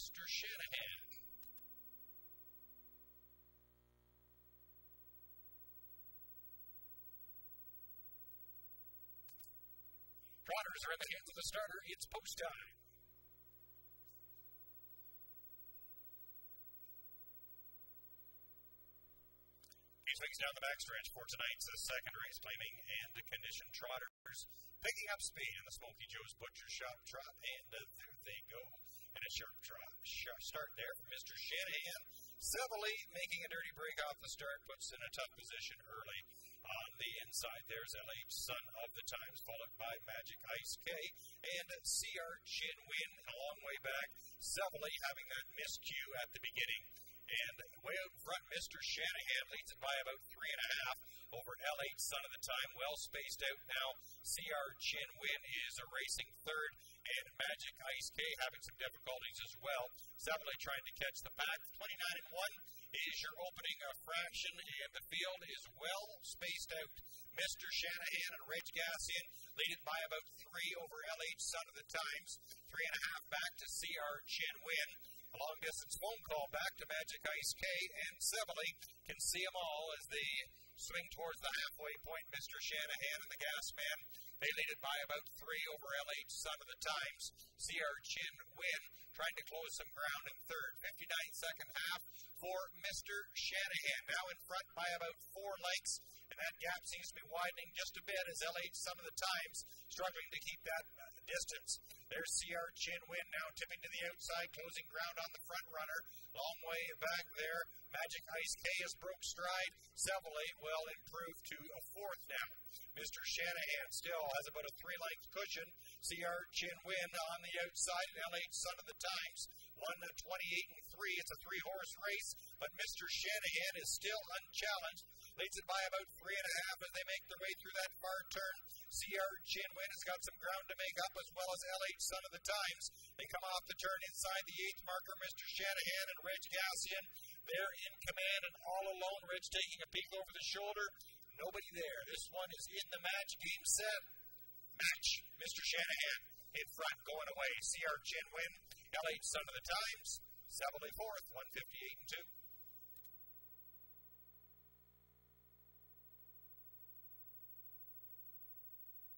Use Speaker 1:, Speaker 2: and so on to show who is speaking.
Speaker 1: Mr. Shanahan. Trotters are in the hands of the starter. It's post time. Swings down the backstretch for tonight's second race, claiming and condition trotters, picking up speed in the Smoky Joe's Butcher Shop trot, and there they go. And a sharp start there from Mr. Shanahan. Severly making a dirty break off the start, puts in a tough position early on the inside. There's LH Son of the Times, followed by Magic Ice K and CR Chin Win a long way back. Severly having that miscue at the beginning. And way out in front, Mr. Shanahan leads it by about 3.5 over LH Son of the Time. Well spaced out now. CR Chin Win is a racing third, and Magic Ice K having some difficulties as well. Severly trying to catch the pack. 29-1 is your opening fraction, and the field is well spaced out. Mr. Shanahan and Reg Gassin lead it by about 3 over LH Son of the Times. 3.5 back to CR Chin Win. A long-distance phone call back to Magic Ice K, and Severly can see them all as they swing towards the halfway point. Mr. Shanahan and the Gas Man, they lead it by about 3 over LH Son of the Times. CR Chin Win trying to close some ground in third. 59-second half for Mr. Shanahan. Now in front by about 4 lengths, and that gap seems to be widening just a bit as LH Son of the Times struggling to keep that distance. There's CR Chin Win now tipping to the outside, closing ground on the front runner. Long way back there. Magic Ice K has broke stride. Severly will improve to a fourth now. Mr. Shanahan still has about a 3-length cushion. CR Chin Win on the outside, and LH Son of the Times. 1:28-3. It's a 3-horse race, but Mr. Shanahan is still unchallenged. Leads it by about 3.5 as they make their way through that far turn. CR Chin Win has got some ground to make up, as well as LH Son of the Times. They come off the turn inside the 8th marker. Mr. Shanahan and Reg Gassin, they're in command and all alone. Reg taking a peek over the shoulder. Nobody there. This one is in the match. Game set. Match. Mr. Shanahan in front, going away. CR Chin Win. LH Son of the Times. Severly fourth. 1:58-2.